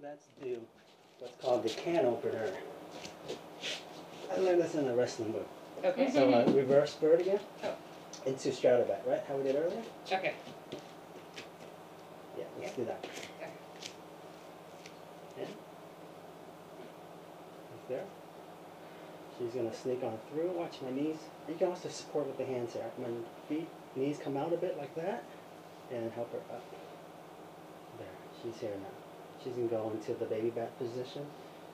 let's do what's called the can opener. I learned this in the wrestling book. Okay. So reverse bird again. Oh. Into straddle back, right? How we did earlier? Okay. Yeah, let's do that. Okay. In. Right there. She's going to sneak on through. Watch my knees. You can also support with the hands here. My feet, knees come out a bit like that. And help her up. There. She's here now. She's going to go into the baby back position.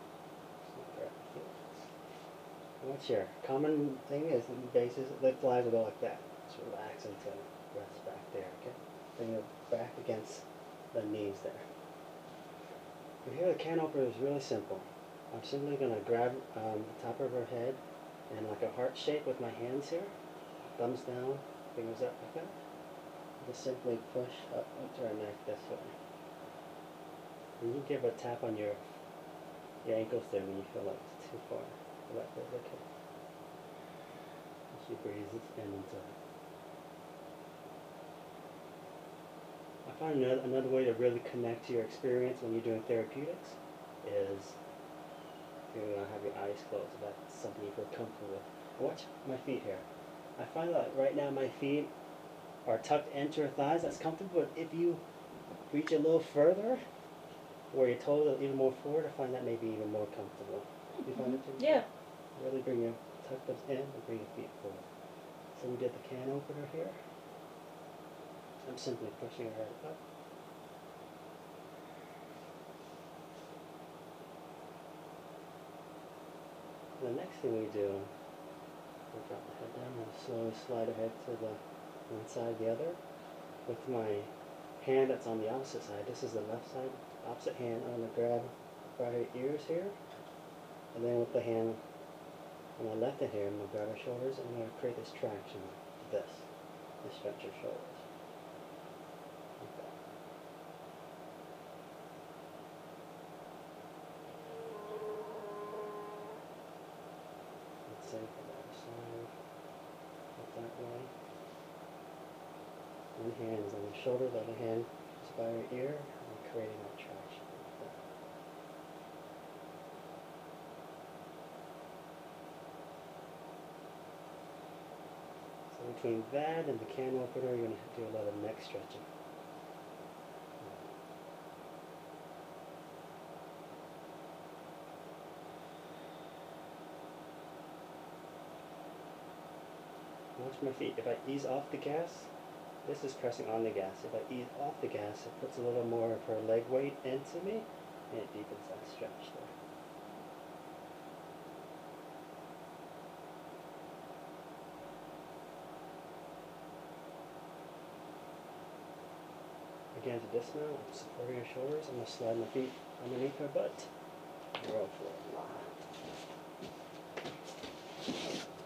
What's your common thing is the bases, the flies will go like that. Just relax until rest back there, okay? Bring it back against the knees there. And here the can opener is really simple. I'm simply going to grab the top of her head and like a heart shape with my hands here. Thumbs down, fingers up like that. Just simply push up into her neck this way. And you give her a tap on your ankles there when you feel like it's too far. Like that, okay. She breathes in into it. I find another way to really connect to your experience when you're doing therapeutics is you're going to have your eyes closed if that's something you feel comfortable with. Watch my feet here. I find that right now my feet are tucked into her thighs. That's comfortable, but if you reach a little further, where your toes are even more forward, I find that may be even more comfortable. You find it too? Yeah. Really bring your tuck those in and bring your feet forward. So we did the can opener here. I'm simply pushing her head up. The next thing we do, we'll drop the head down and slowly slide her head to the one side, the other. With my hand that's on the opposite side, this is the left side, opposite hand, I'm going to grab by her ears here. And then with the hand on my left hand here, I'm going to grab her shoulders and I'm going to create this traction, to stretch her shoulders. Like that. Let's say for the other side, look that way. One hand is on the shoulder, the other hand is by her ear, and creating that traction. Like that. So between that and the can opener, you're going to do a lot of neck stretching. Watch my feet. If I ease off the gas, this is pressing on the gas. If I ease off the gas, it puts a little more of her leg weight into me, and it deepens that stretch there. Again, to dismount, I'm supporting her shoulders. I'm going to slide my feet underneath her butt and roll forward.